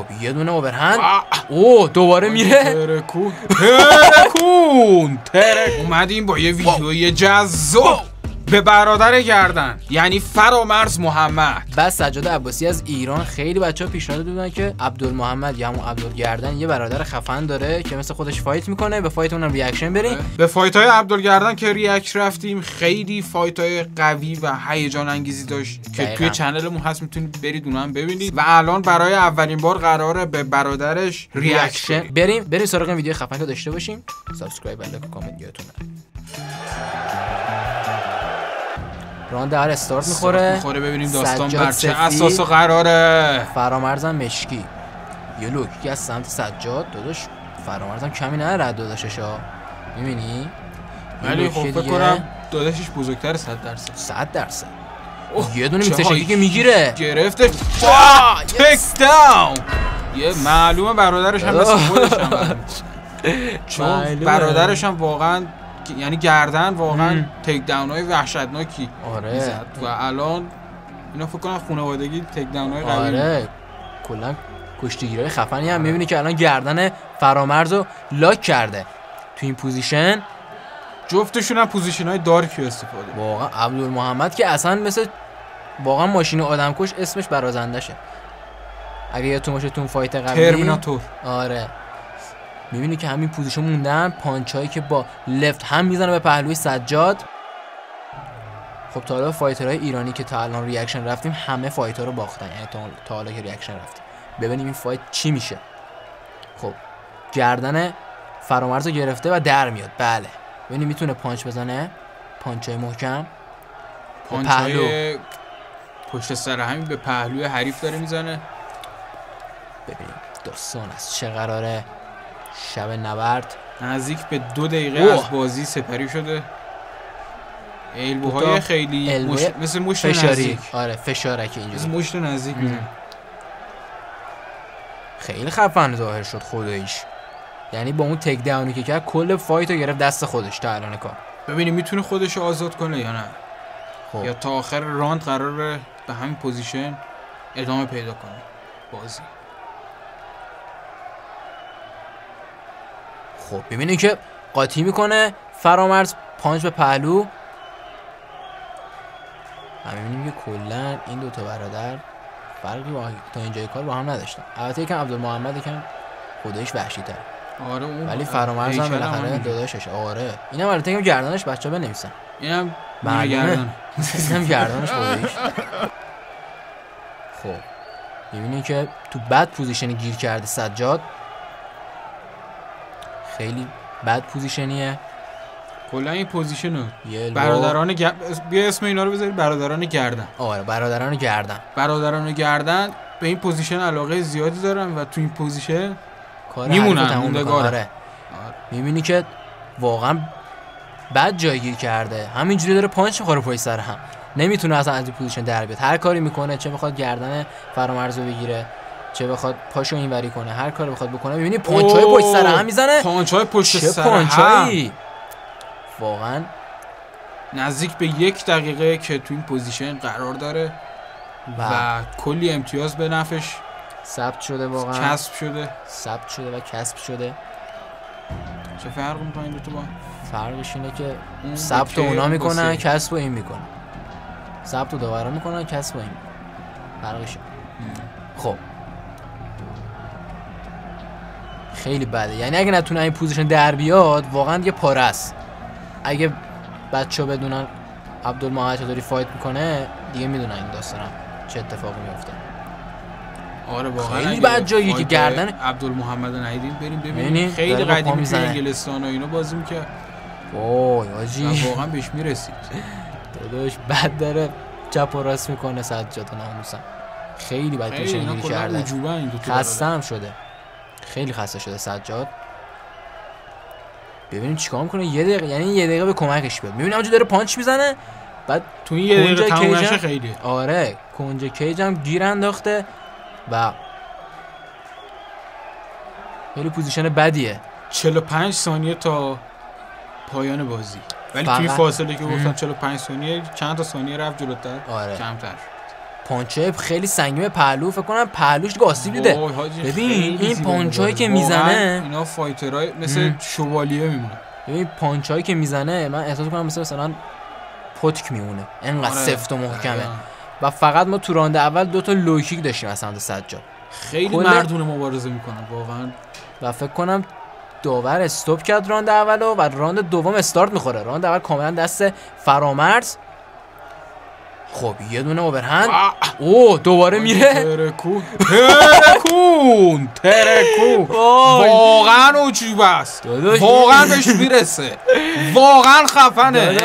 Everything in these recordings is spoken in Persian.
یه دونه اوورهند. اوه دوباره میره. ترکون اومدیم با یه ویدیوی جذاب به برادر گردن، یعنی فرامرز محمد. بس سجاد عباسی از ایران خیلی بچه‌ها پیشنهاد دادن که عبدالمحمد یا همون عبدالگردن یه برادر خفن داره که مثل خودش فایت میکنه، به فایت اونم ریاکشن بریم. به فایت های عبدالگردن که ریاکت رفتیم، خیلی فایت های قوی و هیجان انگیزی داشت که توی چنلمون هست، میتونید برید اونها هم ببینید. و الان برای اولین بار قراره به برادرش ریاکشن بریم سراغ ویدیو خفن که داشته باشیم. سابسکرایب و لایک و کامنت یادتونه. راند هر استارت میخوره ببینیم داستان بر چه اساسا قراره. فرامرزم مشکی یه لوکی از سمت سجاد داداش. فرامرزم کمی نه رد داداشش ها، میبینی؟ ولی خب فکر کنم داداشش بزرگتر 100%. یه دونه میتشکی که میگیره گرفته تک داون. یه معلومه برادرش هم مثل خودش هم چون برادرش هم واقعا یعنی گردن واقعا تک داون های وحشتناکی آره و الان اینا فکر کنم خانوادگی تک داون های قوی. آره کلا کشتیگیرای خفنی هم میبینی که الان گردن فرامرزو لاک کرده تو این پوزیشن. جفتشون هم پوزیشن های دارکی استفاده. واقعا عبدالمحمد که اصلا مثل واقعا ماشین آدمکش اسمش برازندشه. اگه یادتون باشه تو فایت قبلی ترمیناتور. آره میبینی که همین پوزیشن موندن، پانچایی که با لفت هم میزنه به پهلوی سجاد. خب تا حالا فایترهای ایرانی که تا الان ریاکشن رفتیم همه فایتر رو باختن، یعنی تا حالا که ریاکشن رفتیم ببینیم این فایت چی میشه. خب گردن فرامرز رو گرفته و در میاد. بله ببینیم میتونه پانچ بزنه، پانچای محکم، پانچای پشت سر همین به پهلوی حریف داره میزنه. ببینیم داستان از چه قراره. شب نبرد نزدیک به 2 دقیقه از بازی سپری شده. البوهای خیلی مثل مشت نزدیک. آره فشارکی اینجوری مثل مشت نزدیک میزنه. خیلی خفن ظاهر شد خداییش، یعنی با اون تک داونی که کرد کل فایت رو گرفت دست خودش تا الان کار. ببینیم میتونه خودش رو آزاد کنه یا نه. خب. یا تا آخر راند قراره به همین پوزیشن ادامه پیدا کنه بازی. خب ببینید که قاطی میکنه فرامرز، پانچ به پهلو. میبینیم که کلا این دوتا برادر فرقی تا اینجای کار با هم نداشتن. البته یکم عبدالمحمد یکم خودش وحشی تر. آره اون ولی فرامرز هم بالاخره داداشش. آره اینم البته یکم گردنش بچا بنویسن. اینم گردن. اینم گردنش خودش. خب میبینیم که تو بد پوزیشنی گیر کرده سجاد. خیلی بد پوزیشنیه کلا این پوزیشنو. برادران بیا اسم اینا رو بذاری برادران گردن. آره برادران گردن به این پوزیشن علاقه زیادی دارن و تو این پوزیشن میمونن موندگاره. آره. میبینی که واقعا بد جای گیر کرده، همینجوری داره پانچ میخوره پشت سر هم، نمیتونه اصلا از این پوزیشن در بیاد. هر کاری میکنه، چه بخواد گردن فرامرزو بگیره، چه بخواد پاشو اینوری کنه، هر کاری بخواد بکنه. میبینی پانچای پشت سر هم میزنه. پانچای پشت سر هم واقعا نزدیک به 1 دقیقه که تو این پوزیشن قرار داره و کلی امتیاز به نفعش ثبت شده، واقعا کسب شده. چه فرق میکنه این دو تا با؟ فرقش اینه که ثبت اونا میکنن، کسب این میکنن. ثبت و داورا میکنن، کسب این فرقشه. خب خیلی بده، یعنی اگه نتونه این پوزیشن در بیاد واقعا دیگه پاره است. اگه بچه‌ها بدونن عبدالمحمد چطوری فایت میکنه دیگه میدونن این داستانا چه اتفاقی میفته. آره واقعا خیلی بد جایی که گردن عبدالمحمد ندیدین بریم ببینیم. خیلی قدیمی تو انگلستان و اینا بازی میکرد. وای حاجی واقعا بهش میرسید. داداش بد داره چپ و راست میکنه سجاد ناموسم. خیلی بد پوزیشن گیری کرده. خسته هم شده. خیلی خسته شده سجاد. ببینیم چیکار میکنه. 1 دقیقه، یعنی 1 دقیقه به کمکش بیاد. میبینیم اونجا داره پانچ میزنه، بعد تو این 1 دقیقه تموم نشه خیلی. آره کنج کیج هم گیر انداخته و خیلی پوزیشن بدیه. 45 ثانیه تا پایان بازی، ولی توی فاصله که گفتم 45 ثانیه چند تا ثانیه رفت جلوتر. آره. کمتر. پانچای خیلی سنگین به پهلو، فکر کنم پهلوش دیگه آسیب دیده. ببین این پانچایی که میزنه اینا فایترای مثل شوالیه میمونه. ببین پانچایی که میزنه من احساس میکنم مثلا پتک میمونه، انقدر سفت و محکمه. و فقط ما تو راند اول 2 تا لو کیک داشتیم از سمت سجاد. خیلی مردونه مبارزه میکنن واقعا. و فکر کنم داور استاپ کرد راند اولو و راند دوم استارت میخوره. راند اول کاملا دست فرامرز. خب یه دونه اوورهند. اوه دوباره میره. ترکون واقعا عجیب است. واقعا بهش میرسه. واقعا خفنه.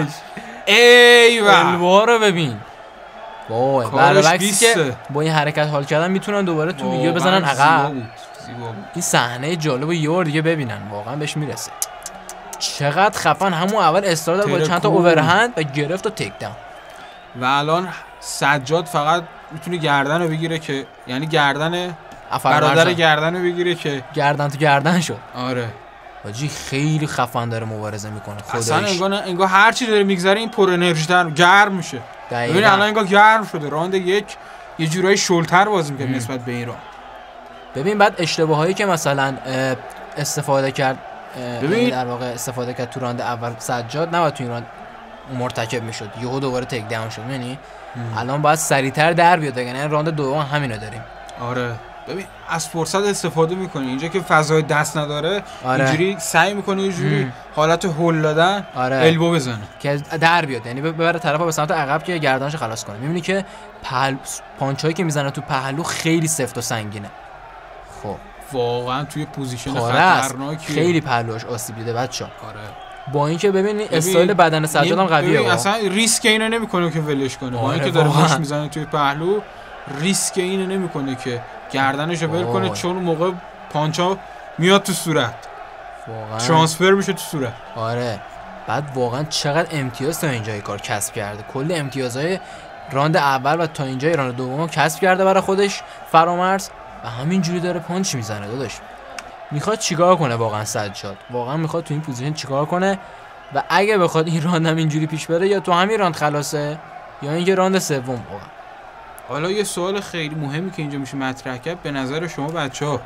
ایول الوا رو ببین. وای برعکس که با این حرکت حال کردن میتونن دوباره تو ویدیو بزنن عقب. این صحنه جالب و یه بار دیگه ببینن، واقعا بهش میرسه. چقدر خفن. همون اول استارت با چند تا اوورهند و گرفت و تیک داون. و الان سجاد فقط میتونه گردن رو بگیره که یعنی گردن برادر گردن رو بگیره که گردن تو گردن شد. آره حاجی خیلی خفن داره مبارزه میکنه. اصلا انگار هر چی داره میگذره این پر انرژی تر گرم میشه. ببین الان انگار گرم شده. راند یک یه جورایی شلتر بازی میکنه نسبت به این راند. ببین بعد اشتباهایی که مثلا استفاده کرد، ببین در واقع استفاده کرد تو راند اول سجاد نباید تو این راند مرتکب میشد. یهو دوباره تک داون شد. یعنی الان باید سریعتر در بیاد، یعنی راند دوم همینو داریم. آره ببین از فرصت استفاده میکنه اینجا که فضای دست نداره. اینجوری سعی میکنه یه جوری حالت هول دادن البو بزنه که در بیاد، یعنی ببره طرفا به سمت عقب که گردنش خلاص کنه. میبینی که پانچایی که میزنه تو پهلو خیلی سفت و سنگینه. خب واقعا توی پوزیشن خطرناکی خیلی پهلوش آسیب دیده بچا. آره با اینکه ببین استایل بدن سجاد هم قویه. اصلا ریسک اینو نمیکنه که ولش کنه. با اینکه داره پاش میزنه توی پهلو ریسک اینو نمیکنه که گردنشو ول کنه، چون موقع پانچا میاد تو صورت واقعا ترانسفر میشه تو صورت. آره بعد واقعا چقدر امتیاز تا اینجای کار کسب کرده. کل امتیازهای راند اول و تا اینجای راند دوم کسب کرده برای خودش فرامرز و همینجوری داره پانچ میزنه. داداش میخواد چیکار کنه واقعا سجاد؟ واقعا میخواد تو این پوزیشن چیکار کنه؟ و اگه بخواد این راند هم اینجوری پیش بره یا تو همین راند خلاصه یا اینکه راند سوم واقعا. حالا یه سوال خیلی مهمی که اینجا میشه مطرح کرد، به نظر شما بچه‌ها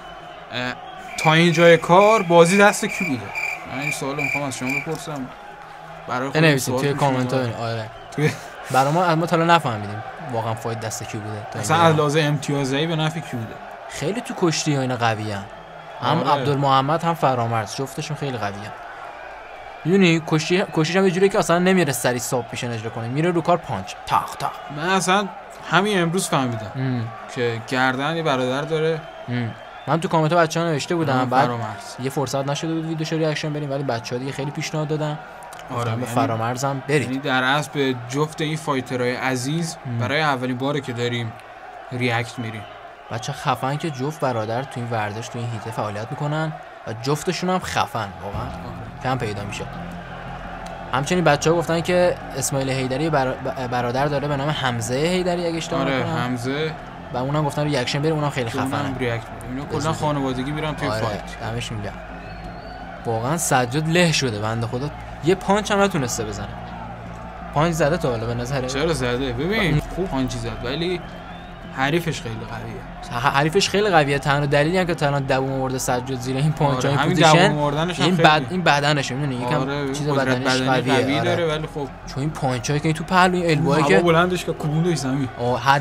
تا اینجای کار بازی دست کی بوده؟ من این سوالو میخوام از شما بپرسم. برای خودم بنویسید توی کامنت ها. آره برای ما تا الان نفهمیدیم واقعا فایت دست کی بوده. اصلا از لحاظ امتیازی به نفع کی بوده؟ خیلی تو کشتی ها اینا قویان. هم عبدالمحمد هم فرامرز جفتشون خیلی قویان. میدونی کشیش هم یه جوریه که اصلا نمیره سری ساب میشن اجرا کنه، میره رو کار پانچ تاق تاق. من اصلا همین امروز فهمیدم که گردن یه برادر داره. من تو کامنت ها بچه‌ها نوشته بودم، بعد یه فرصت نشده بود ویدیوش ریاکشن بریم، ولی بچه‌ها دیگه خیلی پیشنهاد دادن. آره به فرامرزم برید. یعنی در اصل به جفت این فایترهای عزیز برای اولین باره که داریم ریاکت میریم. بچه خفن که جفت برادر تو این ورزش تو این هیته فعالیت میکنن و جفتشون هم خفن واقعا کم پیدا میشه. همچنین بچه‌ها گفتن که اسماعیل حیدری برادر داره به نام حمزه حیدری اگه اشتباه نکنم. آره حمزه. و اونم گفتن ریاکشن بریم، اونم خیلی خفنه. اونم ریاکت می‌کنه. اینا کلا خانوادگی میرن توی فایت. دمش میگم. واقعا سجاد له شده بنده خدا. یه پانچ هم نتونسته بزنه. پانچ زده تا حالا به نظره. چرا زده؟ ببین خوب پانچی زد ولی حریفش خیلی قویه. حریفش خیلی قویه. تنها دلیلی هم که تا الان دووم آورده سجاد زیر این پانچای همین پوزیشن این بدنشه، میدونی یکم چیز بدنش قویه داره ولی خب چون این پانچایی که تو پهلو این البوهایی که بلندش که کوبوندش زمین.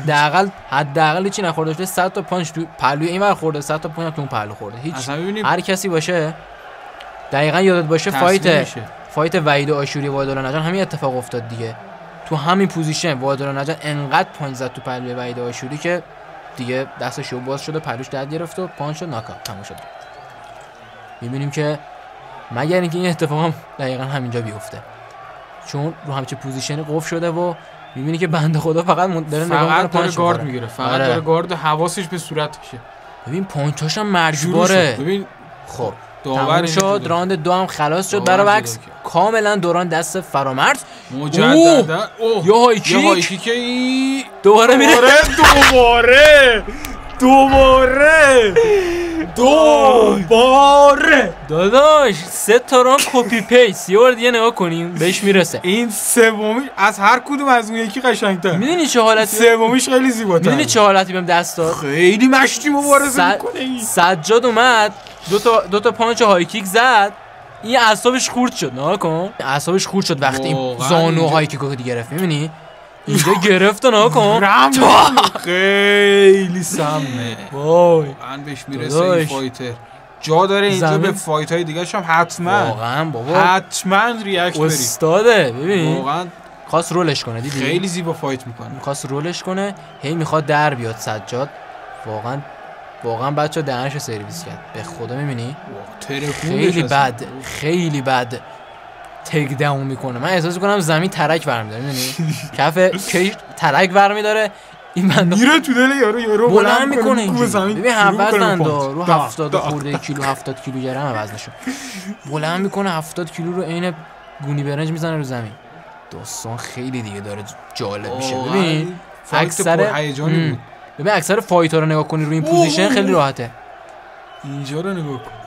حداقل چی نخورده باشه 100 تا پانچ تو پهلوی اینور خورده، 100 تا پانچ تو اون پهلو خورده. هیچ هر کسی باشه دقیقاً یادت باشه فایت وحید آشوری وادر نجان همین اتفاق افتاد دیگه. تو همین پوزیشن وادر نجان انقدر پانچ زد تو پهلوی وحید آشوری که دیگه دستش باز شده، پهلوش درد گرفت و پانچ شد، ناکاوت تموم شد. می‌بینیم که مگر اینکه این اتفاق هم دقیقاً همینجا بیفته، چون رو همچه پوزیشن قفل شده و می‌بینی که بنده خدا فقط داره نگاه می‌کنه، پانچ گارد میگیره، فقط داره گارد حواسش به صورتشه. ببین پانچاش هم مرگباره. ببین خب تموم شد، راند دو هم خلاص شد برای وکس کاملا دوران دست فرامرز. مجددا یه های کیک دوباره میره، دوباره داداش 3 تا ران کپی پیست. یه بار دیگه نگاه کنیم بهش میرسه. این سومیش از هر کدوم از اون یکی قشنگ‌تر. میدونی چه حالتی؟ سومیش خیلی زیباتره. میدونی چه حالتی بهم دست داد؟ خیلی مشتی مبارزه میکنه این. سجاد اومد دو تا پانچ های کیک زد، این اعصابش خورد شد. نگاه کن اعصابش خورد شد وقتی این زانو های کیکو گرفت. میبینی اینجا گرفت. نگاه کن خیلی سمه. وای من بهش میرسه این فایتر جا داره اینجا به فایت های دیگه هم حتما واقعا بابا حتما ریاکت بریم. استاده. ببین واقعا خواست رولش کنه، دیدی خیلی زیبا فایت میکنه. خواست رولش کنه، هی میخواد در بیاد سجاد. واقعا بچه دهنشو سرویس کرد به خدا. میبینی خیلی بد تیک داون میکنه. من احساس میکنم زمین ترک برمیداره. میدونی کف کیش ترک برمیداره. این بنده میره تو دل یارو بلند میکنه اینجوری. ببین هم وزن رو 70 خورده کیلو 70 کیلوگرم وزنشو بلند میکنه. 70 کیلو رو عین گونی برنج میزنه رو زمین. داستان خیلی دیگه داره جالب میشه. ببین اکثر هیجانی بود. ببین اکثر فایت‌ها رو نگاه کنی روی این پوزیشن خیلی راحته. اینجا رو نگاه کن.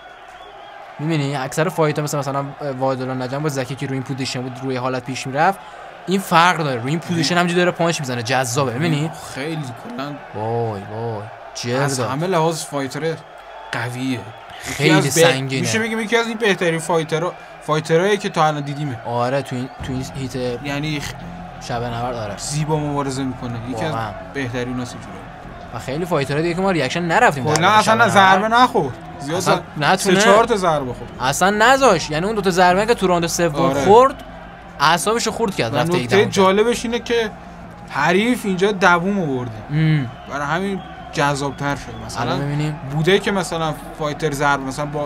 می‌بینی اکثر فایت‌ها مثلا وادلا نجم با زکی که روی این پوزیشن بود روی حالت پیش میرفت، این فرق داره. روی این پوزیشن همینجوری داره پانچ میزنه، جذابه. می‌بینی خیلی کلا وای از همه لحاظ فایتر قویه، خیلی سنگینه. میشه بگیم یکی از این بهترین فایترایی که تا الان دیدیم. آره تو این هیت یعنی شب نبرد داره زیبا مبارزه میکنه. یکی از بهتریناست اینجوری. و خیلی فایترها دیگه که ما ریاکشن نرفتیم کلا اصلا ضربه نخورد. زیاد نتونه 3-4 تا ضربه خورد. اصلا نذاش. یعنی اون 2 تا ضربه که تو راند سوم خورد اعصابشو خورد کرد. رفت ایدم. نکته جالبش اینه که حریف اینجا دووم آورده. برای همین جذاب‌تر شد. مثلا بوده که مثلا فایتر ضربه مثلا با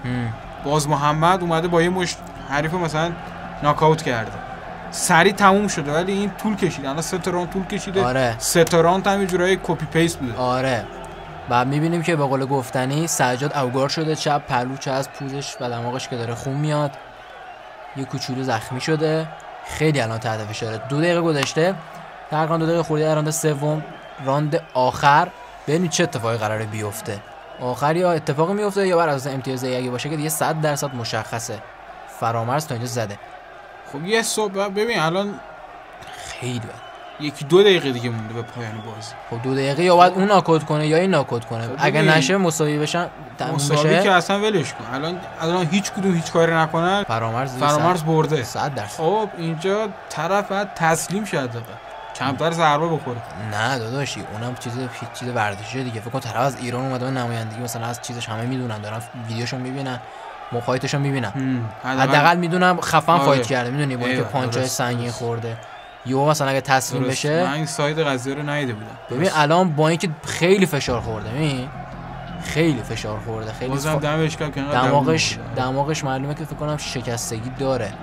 باز محمد اومده با یه مشت حریف مثلا ناکاوت کرده، سریع تموم شده، ولی این طول کشید. الان 3 تا راند طول کشیده. آره. 3 تا راند هم یه جورایی کپی پیست بوده. آره. بعد می‌بینیم که به قول گفتنی سجاد اوگار شده، چپ پهلو چه از پوزش و دماغش که داره خون میاد، یه کوچولو زخمی شده، خیلی الان تحت فشاره. 2 دقیقه گذشته، تقریبا 2 دقیقه خورده راند سوم. راند آخر ببینیم چه اتفاقی قراره بیفته. آخر یا اتفاقی میفته یا بر اساس امتیازی اگه باشه که دیگه 100% مشخصه. فرامرز تا اینجا زده. خب یه صبح ببین الان خیلی بد. 1-2 دقیقه دیگه مونده به پایان بازی. خب 2 دقیقه یا باید اون ناکوت کنه یا این ناکوت کنه. خب اگه نشه مساوی بشن تموم بشه. مساوی که اصلا ولش کن. الان هیچ کدوم هیچ کاری نکنن. فرامرز برده 100%. خب اینجا طرف بعد تسلیم شه، کمتر ضربه بخوره. نه داداشی اونم چیز ورزشیه دیگه. فکر کن طرف از ایران اومده به نمایندگی، مثلا از چیزش همه میدونن، دارن ویدیوشو میبینن، فایتشو میبینن، حداقل میدونم خفن فایت کرده. میدونی با اینکه پانچای سنگین خورده یهو مثلا اگه تسلیم بشه. من این ساید قضیه رو ندیده بودم. ببین الان با اینکه خیلی فشار خورده، ببین خیلی فشار خورده، خیلی بازم دمش کم که دماغش معلومه که فکر کنم شکستگی داره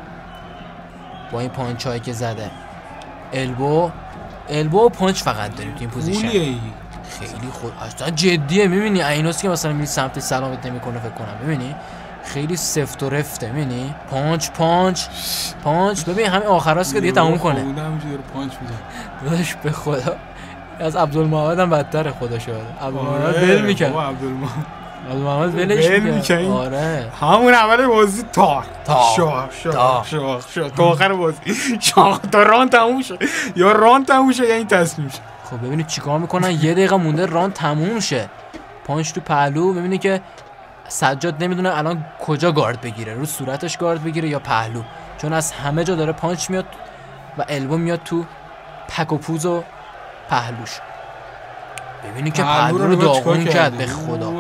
با این پانچایی که زده. البو و پانچ فقط داریم تو این پوزیشن. خیلی خود اصلا جدیه. میبینی ایناست که مثلا میری سمت سلامت نمیکنه فکر کنم. ببینی خیلی سفت و رفته. میبینی پانچ ببین همین آخراست که دیگه تموم کنه. اون همینجوری پانچ میزنه. داداش به خدا از عبدالمحمد هم بدتره. خدا شاهد عبدالمحمد ول میکنه. عبدالمحمد ولش میکنه. آره همون اول بازی شاخ تا آخر بازی شاخ تا ران تموم شه یا ران تموم شه یا این تسلیم شه. خب ببینید چیکار میکنن. 1 دقیقه مونده ران تموم شه. پانچ تو پهلو. ببینید که سجاد نمیدونه الان کجا گارد بگیره، رو صورتش گارد بگیره یا پهلو، چون از همه جا داره پانچ میاد و البو میاد تو پک و پوز و پهلوش. ببینید که پهلو رو داغون کرد به خدا.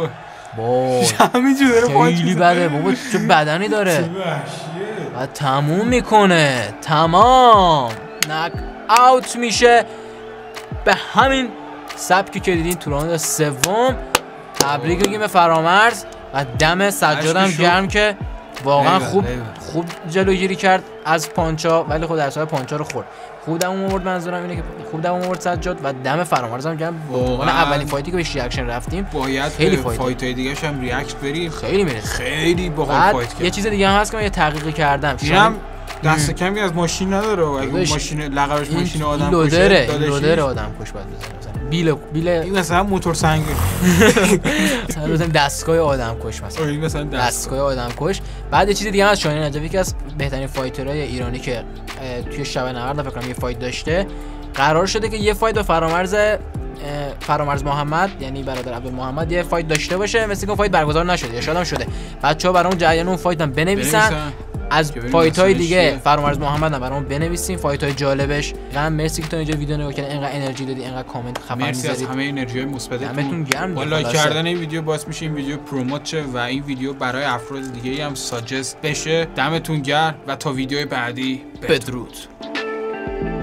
خیلی بده بابا، چه بدنی داره. و تموم میکنه. تمام نک اوت میشه. به همین سبکی که دیدین تو راند سوم. تبریک میگیم به فرامرز و دم سجادم گرم که واقعا خوب جلوگیری کرد از پانچا، ولی خود در صورت پانچا رو خورد. خوب دم آورد. منظورم اینه که خوب دم آورد سجاد و دم فرامرزم گرم. واقعا اولین فایتی که به ریاکشن رفتیم باید خیلی فایتای دیگه هم ریاکت بریم. خیلی میره. خیلی باحال فایت کرد. یه چیز دیگه هم هست که من یه تحقیقی کردم. اینم دست کمی از ماشین نداره. اگه ماشین لقبش ماشین آدم لودره آدم کش باید بزنه. این مثلا موتور سنگی مثلا دستگاه آدمکش مثلا دستگاه آدمکش. بعد یه چیز دیگه از شاهین نجفی که از بهترین فایترهای ایرانی که توی شب نبرد فکر کنم یه فایت داشته، قرار شده که یه فایت با فرامرز محمد یعنی برادر عبدالمحمد یه فایت داشته باشه، مثل که فایت برگزار نشده یا شاید هم شده. بچه‌ها برام جریان اون فایت هم بنویسن، از فایت‌های دیگه فرامرز محمد هم برام بنویسین، فایت‌های جالبش. واقعا مرسی که تا اینجا ویدیو نگاه کردین، اینقدر انرژی دادی، اینقدر کامنت خفن می‌ذارید. مرسی از همه انرژی‌های مثبتتون. دمتون گرم. با لایک کردن این ویدیو باعث میشه این ویدیو پروموت شه و این ویدیو برای افراد دیگه‌ای هم ساجست بشه. دمتون گرم و تا ویدیوی بعدی بدرود.